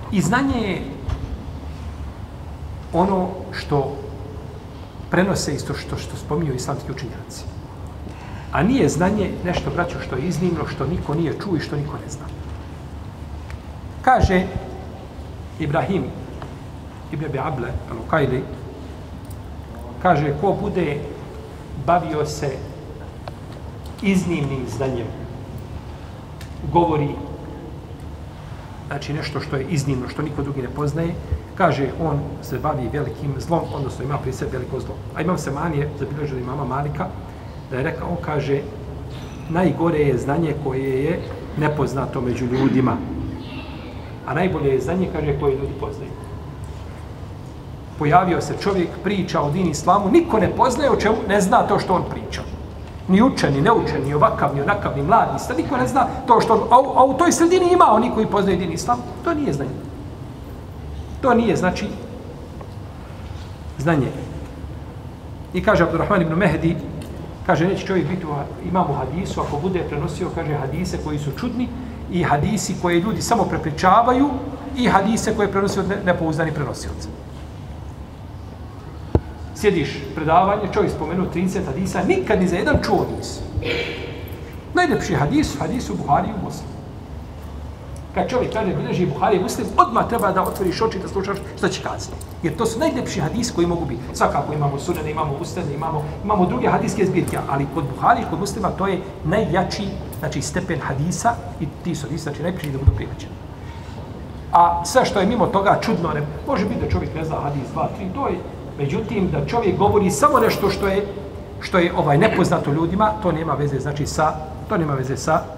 I znanje je ono što prenose isto što spominju islamski učenjaci. A nije znanje nešto, braćo, što je iznimno, što niko nije čuo i što niko ne zna. Kaže Ibrahim ibn Abi Abla al-Uqajli, kaže, ko bude bavio se iznimnim znanjem, govori, znači nešto što je iznimno, što niko drugi ne poznaje, kaže, on se bavi velikim zlom, odnosno ima pri sebi veliko zlo. A imam se manije, zabilježili mama Malika, da je rekao, on kaže, najgore je znanje koje je nepoznato među ljudima. A najbolje je znanje, kaže, koje ljudi poznaju. Pojavio se čovjek, priča o dini islamu, niko ne poznaje o čemu, ne zna to što on priča. Ni učen, ni neučen, ni ovakav, ni onakav, ni mladi, niko ne zna to što on, a u toj sredini ima oni koji poznaju dini islamu. To nije znanje. To nije, znači, znanje. I kaže Abdurrahman ibn Mehdi, kaže, neće čovjek biti imam u hadisu, ako bude prenosio, kaže, hadise koji su čudni i hadisi koje ljudi samo prepričavaju i hadise koje prenosi od nepouzdani prenosioca. Sjediš predavanje, čovjek spomenuo 30 hadisa, nikad ni za jedan čuo nisi. Najljepši hadis u Buhari i u Muslimu. Kad čovjek kaže, bilježi Buhari i Muslim, odmah treba da otvoriš oči da slušaš što će kazati. Jer to su najljepši hadisi koji mogu biti. Svakako imamo sunene, imamo ustane, imamo druge hadiske zbirke, ali kod Buhari i kod Muslima to je najjači, znači, stepen hadisa i ti su hadisi, znači, najprije da budu prihvaćeni. A sve što je mimo toga čudno, ne, može biti da čovjek ne zna hadis 2, 3, to je, međutim, da čovjek govori samo nešto što je nepoznato ljudima, to nema veze, znači, to nema veze sa